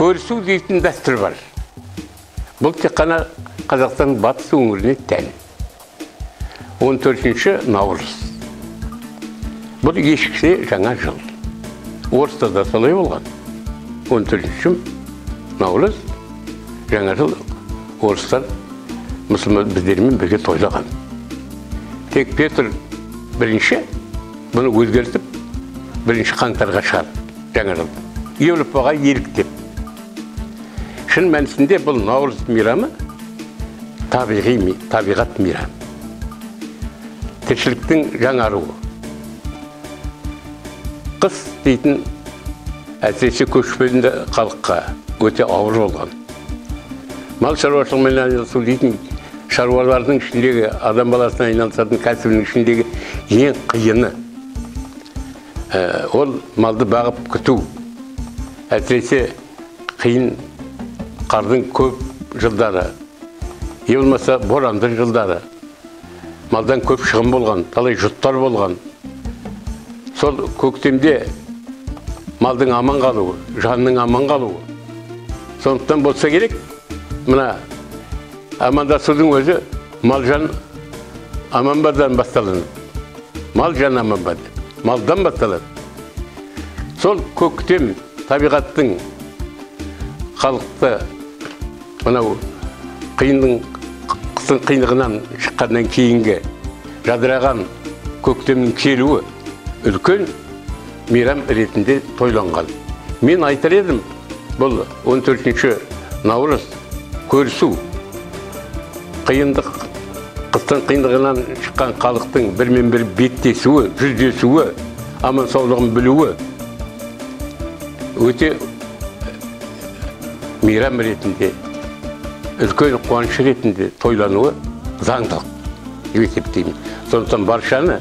көрісу дейтін дәстүр бар. Бұл тек қана Қазақстан батыс өңіріне тән. 14 наурыз. Бұл ешкісе жаңа жыл. Орыста да солай болған. 14 наурыз жаңа жыл орыстар мұсылман біздермен бірге тойлаған. Тек Петр бірінші бұны өзгертіп, бірінші қаңтарға шығарды жаңа жыл. Еуропаға еліктеп. Шын мәнісінде бұл наурыз мейрамы табиғат мейрамы. Тіршіліктің жаңаруы. Қыс дейтін әсіресе көшпелі халыққа өте ауыр болған. Мал шаруашылығымен айналысу дейтін шаруалардың ішіндегі, адам баласына айналысатын кәсібінің ішіндегі ең қиыны. Ол малды бағып күту. Әсіресе қиын қардың көп жылдары, болмаса боранды жылдары. Малдан көп шығын болған, талай жұттар болған. Сол көктемде малдың аман қалуы, жанның аман қалуы. Сондықтан болса керек, мына амандасудың өзі мал жан аман бардан басталынды. Мал жан аман барды, малдан басталады. Сол көктем табиғаттың халықты мынау қыстың қиындығынан шыққаннан кейінгі жадыраған көктемнің келуі үлкен мейрам ретінде тойланған. Мен айтар едім, бұл 14 наурыз көрісу, қыстың қиындығынан шыққан халықтың бірмен бір беттесуі, жүздесуі, аман саулығын білуі өте мейрам ретінде, үлкен қуаныш ретінде тойлануы заңдылық деп есептеймін. Сондықтан баршаны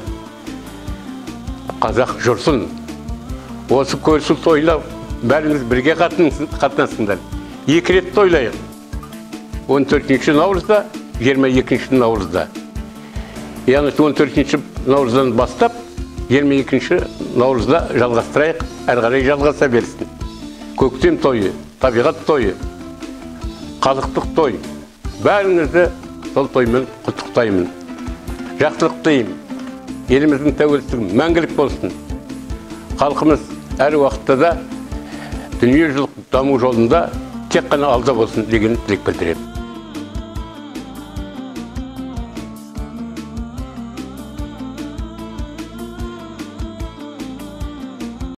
қазақ жұрсын осы көрісу тойлап, бәріңіз бірге қатынасыңдар. 2 рет тойлайық. 14 наурызда, 22 наурызда. Яғни 14 наурыздан бастап, 22 наурызда жалғастырайық, әрі қарай жалғаса берсін. Көктем тойы, табиғат тойы, халықтық той. Бәріңізді сол тоймен құттықтаймын. Жақсылық тілеймін. Еліміздің тәуелсіздігі мәңгілік болсын. Халқымыз әр уақытта да дүниежүзілік даму жолында тек қана алда болсын деген тілек білдіремін.